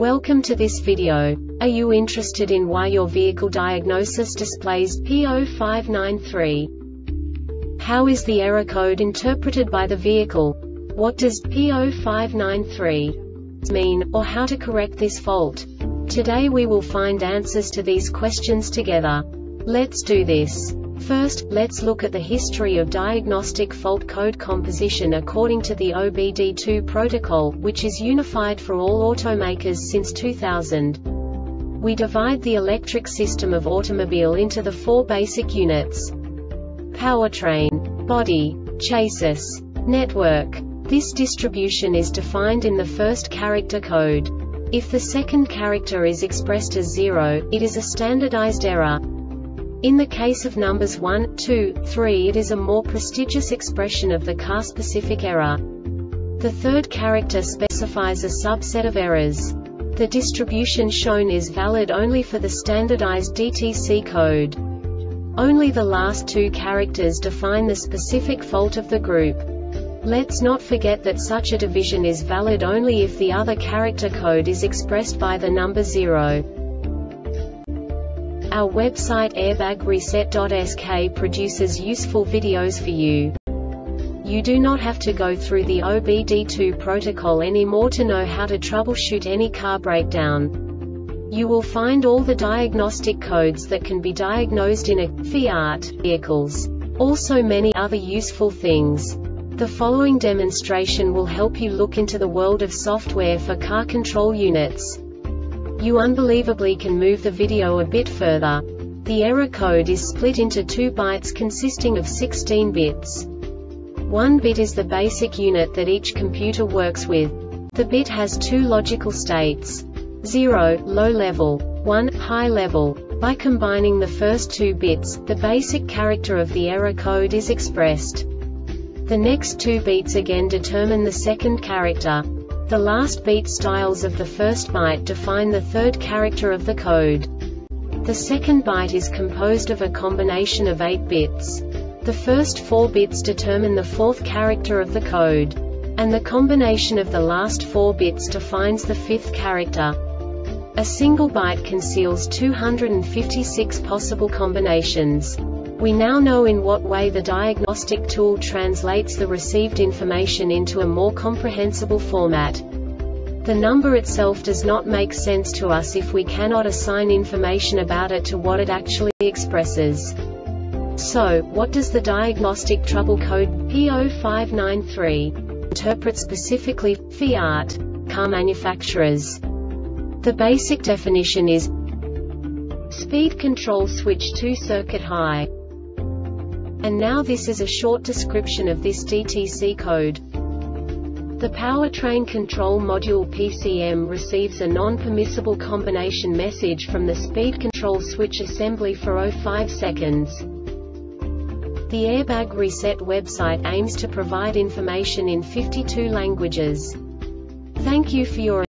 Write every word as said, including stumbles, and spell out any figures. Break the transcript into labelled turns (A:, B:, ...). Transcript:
A: Welcome to this video. Are you interested in why your vehicle diagnosis displays P zero five nine three? How is the error code interpreted by the vehicle? What does P zero five nine three mean, or how to correct this fault? Today we will find answers to these questions together. Let's do this. First, let's look at the history of diagnostic fault code composition according to the O B D two protocol, which is unified for all automakers since two thousand. We divide the electric system of automobile into the four basic units: powertrain, body, chassis, network. This distribution is defined in the first character code. If the second character is expressed as zero, it is a standardized error. In the case of numbers one, two, three, it is a more prestigious expression of the car-specific error. The third character specifies a subset of errors. The distribution shown is valid only for the standardized D T C code. Only the last two characters define the specific fault of the group. Let's not forget that such a division is valid only if the other character code is expressed by the number zero. Our website airbag reset dot S K produces useful videos for you. You do not have to go through the O B D two protocol anymore to know how to troubleshoot any car breakdown. You will find all the diagnostic codes that can be diagnosed in a Fiat vehicles. Also many other useful things. The following demonstration will help you look into the world of software for car control units. You unbelievably can move the video a bit further. The error code is split into two bytes consisting of sixteen bits. One bit is the basic unit that each computer works with. The bit has two logical states: zero, low level, one, high level. By combining the first two bits, the basic character of the error code is expressed. The next two beats again determine the second character. The last beat styles of the first byte define the third character of the code. The second byte is composed of a combination of eight bits. The first four bits determine the fourth character of the code. And the combination of the last four bits defines the fifth character. A single byte conceals two hundred fifty-six possible combinations. We now know in what way the diagnostic tool translates the received information into a more comprehensible format. The number itself does not make sense to us if we cannot assign information about it to what it actually expresses. So, what does the diagnostic trouble code P zero five nine three interpret specifically for Fiat car manufacturers? The basic definition is speed control switch to circuit high. And now this is a short description of this D T C code. The powertrain control module P C M receives a non-permissible combination message from the speed control switch assembly for zero point five seconds. The Airbag Reset website aims to provide information in fifty-two languages. Thank you for your